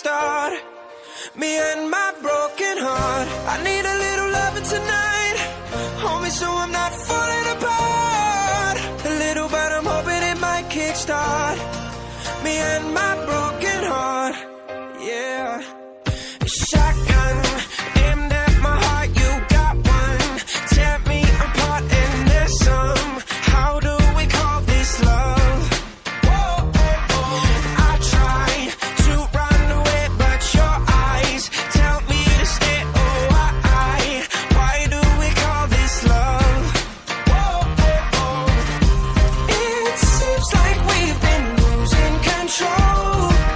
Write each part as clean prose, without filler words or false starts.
kickstart. Me and my broken heart. I need a little loving tonight, homie, so I'm not falling apart. A little, but I'm hoping it might kickstart. Me and my broken heart, yeah. Shotgun aimed at my heart, you got one. Tear me apart and there's some. How do we call this love? Whoa, oh, oh. I try to run away, but your eyes tell me to stay. Oh, why do we call this love? Whoa, oh, oh. It seems like we've been losing control.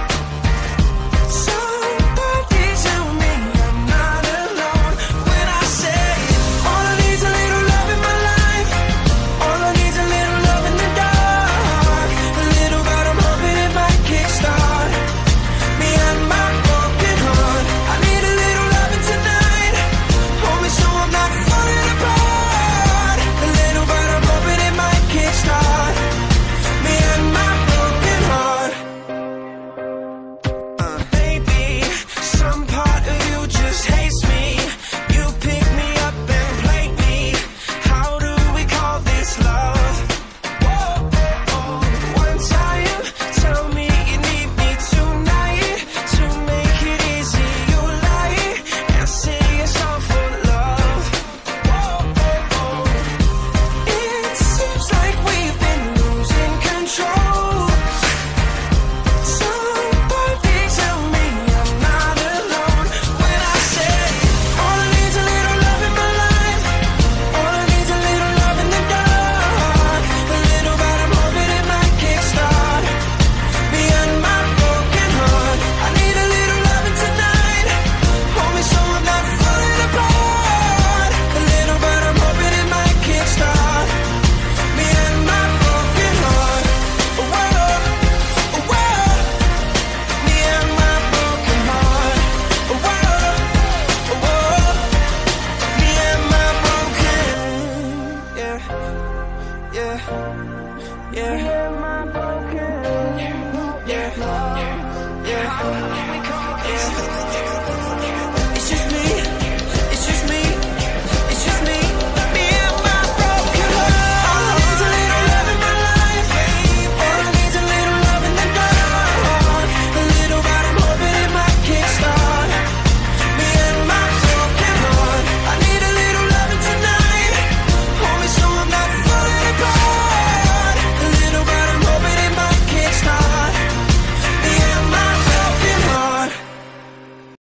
Somebody tell me I'm not alone when I say all I need's a little love in my life. All I need's a little love in the dark. A little, but I'm hoping it might kickstart. Me and my broken heart. I need a little loving tonight, homie, so I'm not falling apart. A little, but I'm hoping it might kickstart. Me and my broken heart. Maybe some part of you just hates me. You pick me up and play me. How do we call this love? Whoa, oh, oh. One time, tell me you need me tonight. To make it easy, you lie and sing a song for love. Whoa, oh, oh. It seems like we've been losing control. Somebody tell me I'm not alone when I say all I need's a little love in my life. All I need's a little love in the dark. A little, but I'm hoping it might kickstart. Me and my broken heart. I need a little loving tonight, homie, so I'm not falling apart. A little, but I'm hoping it might kickstart. Me and my broken heart. Whoa, whoa. Me and my broken heart. Whoa, whoa. Me and my broken, yeah, yeah, yeah.